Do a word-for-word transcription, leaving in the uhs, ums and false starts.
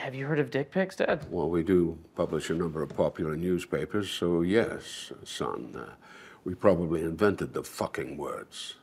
have you heard of dick pics, Dad? Well, we do publish a number of popular newspapers, so yes, son. Uh, we probably invented the fucking words.